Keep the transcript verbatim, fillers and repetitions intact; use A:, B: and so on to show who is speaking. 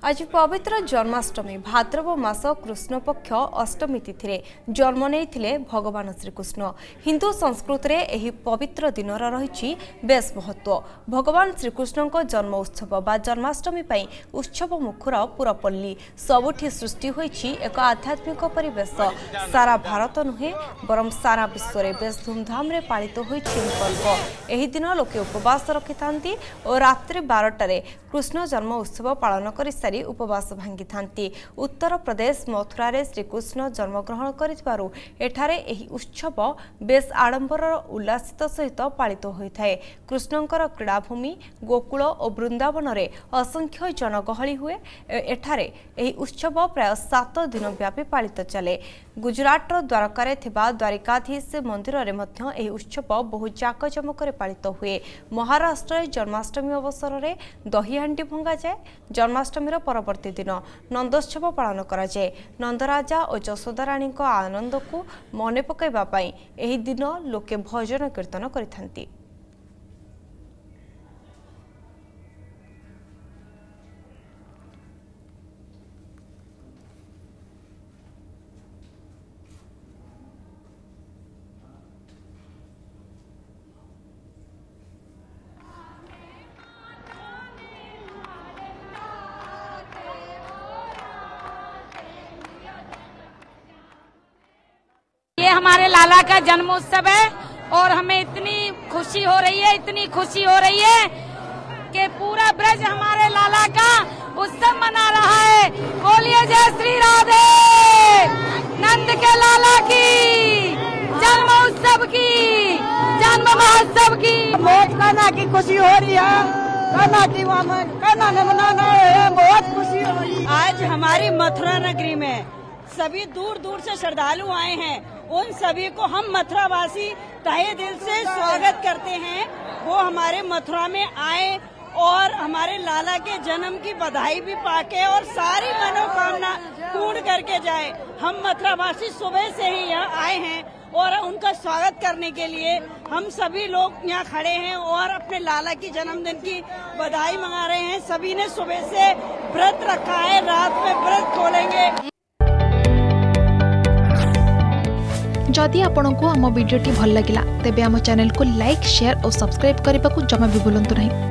A: आज पवित्र जन्माष्टमी भाद्रव मास कृष्ण पक्ष अष्टमी तिथि जन्म नहीं भगवान श्रीकृष्ण। हिंदू संस्कृति में यह पवित्र दिन रही बेस महत्व। भगवान श्रीकृष्ण जन्म उत्सव बा जन्माष्टमी पर उत्सव मुखर पुरपल्ली सबुठी सृष्टि होईछि एक आध्यात्मिक परिवेश। सारा भारत नुहे बरम सारा विश्व में बेस धूमधाम रे पालित होईछि पर्व। एही दिन लोके उपवास रखि थांती और रात्रि बारटारे कृष्ण जन्म उत्सव पालन करि सारी उपवास भांगी थांती। उत्तर प्रदेश मथुरा रे श्रीकृष्ण जन्मग्रहण करितबारु एठारे एही उत्सव बेस आडंबर उल्लासित सहित पालित होइथाय। कृष्णंकर क्रीड़ाभूमि गोकुल और वृंदावन रे असंख्य जनगहली हुए। एठारे एही उत्सव प्राय सात दिन व्यापी पालित चले। गुजरात द्वारका थिबा द्वारिकाधीश मंदिर रे मध्य एही उत्सव बहु जाकजमक रे पालित हुए। महाराष्ट्र जन्माष्टमी अवसर रे दही हांडी भंगा जाए। जन्माष्टमी परवर्ती दिन नंदोत्सव पालन करा जाए। नंदराजा और यशोदा रानी आनंद को मन पकाइबा पई एही दिन लोके भजन कीर्तन करिथांती।
B: ये हमारे लाला का जन्मोत्सव है और हमें इतनी खुशी हो रही है इतनी खुशी हो रही है कि पूरा ब्रज हमारे लाला का उत्सव मना रहा है। बोलिए जय श्री राधे। नंद के लाला की जन्म उत्सव की जन्म महोत्सव की
C: बहुत कान्हा की खुशी हो रही है। कान्हा की कान्हा ने मनाना है, बहुत खुशी हो रही है। आज हमारी मथुरा नगरी में सभी दूर दूर से श्रद्धालु आए हैं। उन सभी को हम मथुरावासी तहे दिल से स्वागत करते हैं। वो हमारे मथुरा में आए और हमारे लाला के जन्म की बधाई भी पाके और सारी मनोकामना पूर्ण करके जाए। हम मथुरावासी सुबह से ही यहाँ आए हैं और उनका स्वागत करने के लिए हम सभी लोग यहाँ खड़े हैं और अपने लाला की जन्मदिन की बधाई मंगा रहे हैं। सभी ने सुबह से व्रत रखा है, रात में व्रत खोलेंगे।
D: जदि आपंक आम भिडी भल लगा तेब आम चैनल को लाइक शेयर और सब्सक्राइब करने को जमा भी भूलु नहीं।